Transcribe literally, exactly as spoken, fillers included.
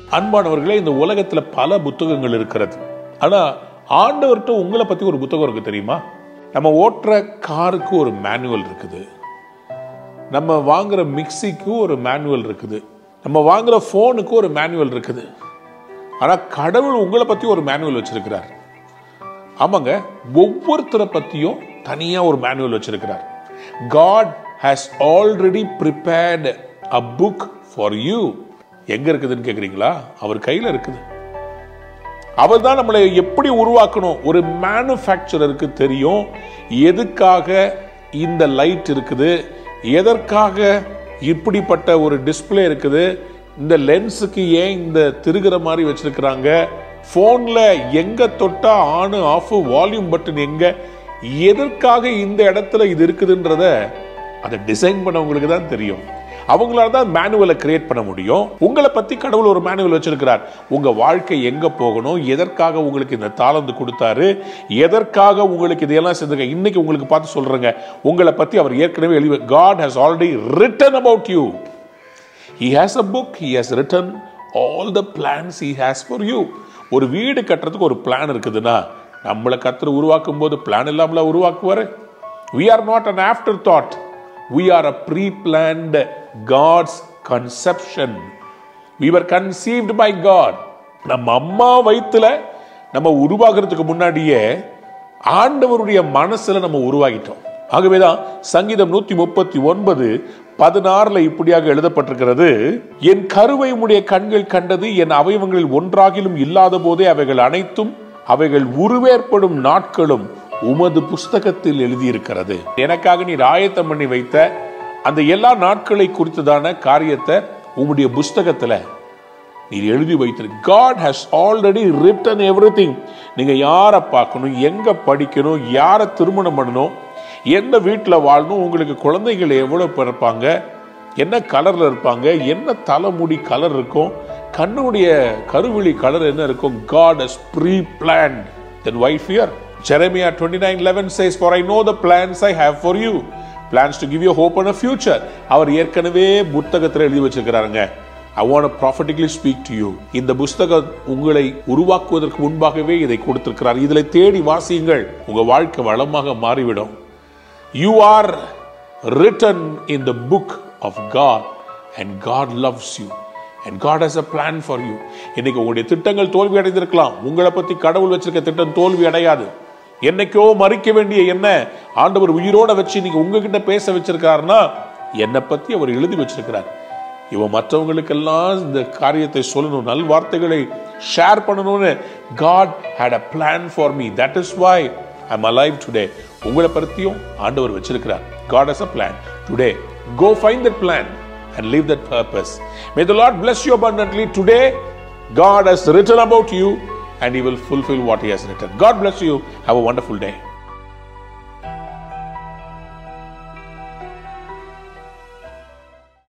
அன்பானவர்களே, இந்த உலகத்துல பல புத்தகங்கள் இருக்கிறது. ஆனா ஆண்டவர்கிட்ட உங்களை பத்தி ஒரு புத்தகம் இருக்கு தெரியுமா? நம்ம ஓட்டுற காருக்கு ஒரு மேனுவல் இருக்குது, நம்ம வாங்குற மிக்சிக்கு ஒரு மேனுவல் இருக்குது, நம்ம வாங்குற போனுக்கு ஒரு மேனுவல் இருக்குது. ஆனா கடவுள் உங்களை பத்தி ஒரு மேனுவல் வச்சிருக்கிறார். ஆமாங்க, ஒவ்வொருத்தரை பத்தியும் தனியா ஒரு மேனுவல் வச்சிருக்கிறார். God has already prepared a book for you. எங்க இருக்குதுன்னு கேக்குறீங்களா? அவர் கையில இருக்குது. அவர் தான் நம்மளை எப்படி உருவாக்கணும். ஒரு மேனுஃபேக்சரருக்கு தெரியும் எதுக்காக இந்த லைட் இருக்குது, எதற்காக இப்படிப்பட்ட ஒரு டிஸ்பிளே இருக்குது, இந்த லென்ஸுக்கு ஏன் இந்த திருகிற மாதிரி வச்சிருக்கிறாங்க, போன்ல எங்க தொட்டா ஆன் ஆஃப் வால்யூம் பட்டன் எங்க, எதற்காக இந்த இடத்துல இது இருக்குதுன்றத அதை டிசைன் பண்ணவங்களுக்கு தான் தெரியும். அவங்களால தான் மேனுவலை கிரியேட் பண்ண முடியும். உங்களை பத்தி கடவுள் ஒரு மேனுவல் வச்சிருக்கிறார். உங்க வாழ்க்கை எங்க போகணும், எதற்காக உங்களுக்கு இந்த தாளந்து கொடுத்தாரு, எதற்காக உங்களுக்கு இதெல்லாம் செஞ்சுங்க. இன்னைக்கு உங்களுக்கு பார்த்து சொல்றேங்க, உங்களை பத்தி அவர் ஏற்கனவே எழுதி, God has already written about you. He has a book. He has written all the plans he has for you. ஒரு வீடு கட்டுறதுக்கு ஒரு பிளான் இருக்குதுன்னா, நம்மளை கர்த்தர் உருவாக்கும் போது பிளான் இல்லாமல உருவாக்குவாரு. We are not an afterthought. We are a pre-planned God's conception. We were conceived by God. நம்ம அம்மா வயித்துல நம்ம உருவாகிறதுக்கு முன்னாடியே ஆண்டவருடைய மனசுல நம்ம உருவாகிட்டோம். ஆகவேதான் சங்கீதம் நூத்தி முப்பத்தி ஒன்பது பதினாறுல இப்படியாக எழுதப்பட்டிருக்கிறது, என் கருவை உடைய கண்கள் கண்டது, என் அவயவங்களில் ஒன்றாகிலும் இல்லாத போதே அவைகள் அனைத்தும் அவைகள் உருவேற்படும் நாட்களும் உமது புஸ்தகத்தில் எழுதியிருக்கிறது. எனக்காக நீர் ஆயத்தம் பண்ணி வைத்த அந்த எல்லா நாட்களை குறித்ததான காரியத்தை உம்முடைய புஸ்தகத்துல நீர் எழுதி வைத்திரு. God has already written everything. நீங்க யாரை பார்க்கணும், எங்க படிக்கணும், யாரை திருமணம் பண்ணணும், எந்த வீட்டில் வாழணும், உங்களுக்கு குழந்தைகள் எவ்வளவு பிறப்பாங்க, என்ன கலர்ல இருப்பாங்க, என்ன தலைமுடி கலர் இருக்கும், கண்ணுடைய கருவிழி கலர் என்ன இருக்கும். God has pre-planned. Then why fear? Jeremiah twenty-nine eleven says, for I know the plans I have for you, plans to give you hope and a future. அவர் ஏற்கனவே புத்தகத்தில் எழுதி வச்சிருக்கிறாருங்க. I want to prophetically speak to you. இந்த புத்தகம் உங்களை உருவாக்குவதற்கு முன்பாகவே இதை கொடுத்திருக்கிறார். இதில் தேடி வாசியுங்கள், உங்க வாழ்க்கை வளமாக மாறிவிடும். You are written in the book of God and God loves you and God has a plan for you. இன்னைக்கு உங்களுடைய திட்டங்கள் தோல்வி அடைந்திருக்கலாம். உங்களை பத்தி கடவுள் வச்சிருக்க திட்டம் தோல்வி அடையாது. என்னைக்கோ மறிக்க வேண்டிய என்ன ஆண்டவர் உயிரோட வச்சு நீங்க உங்ககிட்ட பேச வச்சிருக்காருன்னா, என்னை பத்தி அவர் எழுதி வச்சிருக்கிறார். இவன் மற்றவங்களுக்கெல்லாம் இந்த காரியத்தை சொல்லணும், நல் வார்த்தைகளை ஷேர் பண்ணணும்னு God had a plan for me. That is why I'm alive today. உங்களை பத்தியும் ஆண்டவர் வச்சிருக்கிறார். God has a plan. Today, go find that plan and live that purpose. May the Lord bless you abundantly. Today, God has written about you and He will fulfill what He has written. God bless you. Have a wonderful day.